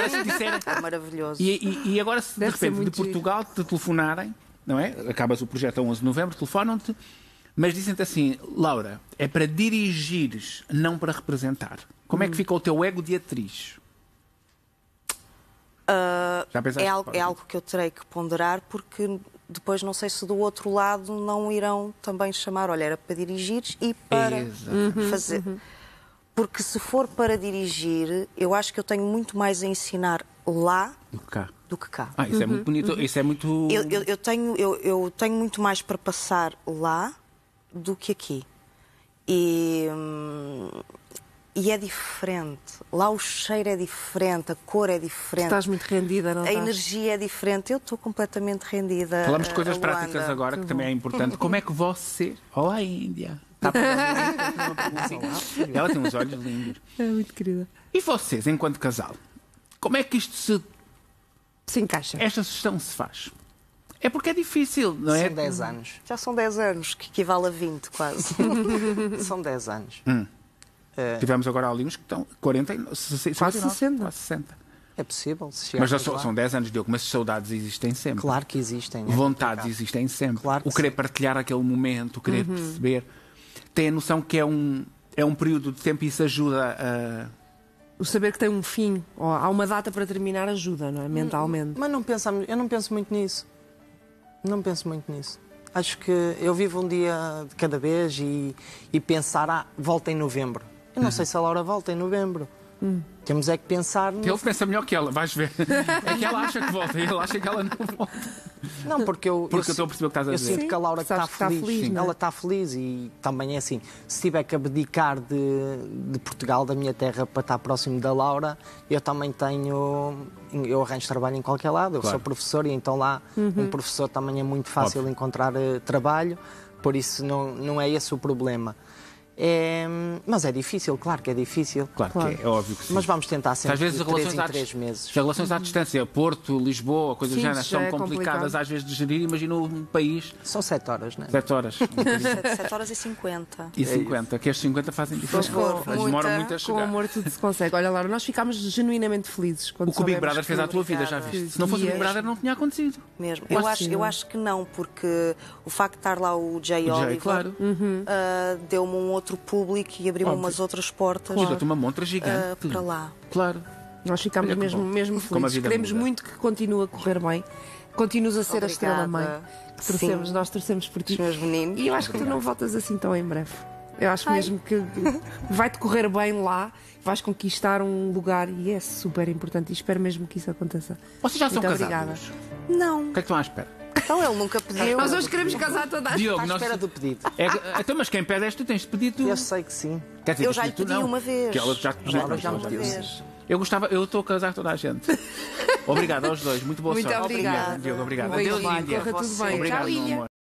Agora se disser... É maravilhoso. E agora se de Deve ser repente de muito Portugal te telefonarem, não é? Acabas o projeto a 11 de novembro, telefonam-te, mas dizem-te assim, Laura, é para dirigires, não para representar. Como é que fica o teu ego de atriz? Já pensaste? É algo que eu terei que ponderar, porque depois não sei se do outro lado não irão também chamar, olha, era para dirigir e para fazer. Porque se for para dirigir, eu acho que eu tenho muito mais a ensinar lá do que cá. Isso é muito bonito. Isso é muito... Eu tenho muito mais para passar lá do que aqui. E é diferente. Lá o cheiro é diferente, a cor é diferente. Estás muito rendida, não A estás? energia é diferente. Eu estou completamente rendida. Falamos de coisas Luanda. práticas agora, que também é importante. Como é que você... Olá, Índia. Está Ela tem uns olhos lindos. É muito querida. E vocês, enquanto casal, como é que isto Se encaixa. esta gestão se faz? É porque é difícil, não é? São 10 anos. Já são 10 anos, que equivale a 20 quase. São 10 anos. Tivemos agora ali uns que estão 40, Quase 60. Quase 60. É possível. Se Mas já chegarmos lá. são 10 anos, Diogo, mas saudades existem sempre. Claro que existem. Vontades existem sempre. Claro que o querer sim. partilhar aquele momento, o querer perceber. Tem a noção que é um período de tempo e isso ajuda a... O saber que tem um fim, ou há uma data para terminar, ajuda, não é? Mentalmente. Mas eu não penso muito nisso. Não penso muito nisso. Acho que eu vivo um dia de cada vez e pensar, volta em novembro. Eu não sei se a Laura volta em novembro. Temos é que pensar... Ele pensa melhor que ela, vais ver. É que ela acha que volta e ele acha que ela não volta. Não, porque eu estou a perceber o que estás a eu dizer. sinto que a Laura está Sabes que está feliz. feliz, não é? Ela está feliz e também é assim. Se tiver que abdicar de Portugal, da minha terra, para estar próximo da Laura, eu também tenho... Eu arranjo trabalho em qualquer lado. Eu Claro. sou professor e então lá um professor também é muito fácil Óbvio. encontrar trabalho. Por isso não é esse o problema. Mas é difícil, claro que é difícil. Claro que é óbvio que sim. Mas vamos tentar sempre Às vezes de as 3 relações, em 3 meses. as relações à distância, Porto, Lisboa, coisas do Sim, género, isso são já é complicadas complicado. às vezes de gerir. Imagina um país, São 7 horas, não é? 7 horas 7 horas e 50. e 50, que as 50 fazem diferença. Eles demoram muito a Com chegar. amor tudo se consegue. Olha, Laura, nós ficámos genuinamente felizes quando O que o Big soubemos Brother fez à tua vida, já Obrigada. viste? Se não fosse o Big Dias. Brother, não tinha acontecido. Mesmo. Acho que Eu não. acho que não, porque o facto de estar lá o Jay O Jay, Oliver claro. deu-me um outro público e abriu-me Óbvio. umas outras portas E deu-te uma montra gigante. para lá. Claro. Nós ficámos Olha que mesmo, bom. mesmo Como a felizes. vida Queremos muda. muito que continue a correr bem. Continuas a ser a estrela-mãe. Obrigada. Torcemos, Sim. nós torcemos por ti. Os meus meninos. E eu acho que tu não voltas assim tão em breve. Eu acho mesmo que vai-te correr bem lá, vais conquistar um lugar e é super importante. E espero mesmo que isso aconteça. Vocês já são Muito casados? obrigada. Não. O que é que estão à espera? Então ele nunca pediu. Nós hoje queremos casar toda a Diogo, À nós... espera do pedido. Então, mas quem pede és tu, tens pedido... Eu sei que sim. Quer dizer, Eu já lhe tu pedi não, uma vez. Que ela já te pediu. Ela já me Uma pediu. vez. Eu estou a casar toda a gente. Obrigado aos dois. Muito boa Muito sorte. obrigada. Obrigado, Diogo. Obrigado. Um beijinho, Adeus, Índia. corra tudo bem. Obrigado, Tchau, meu Índia. amor.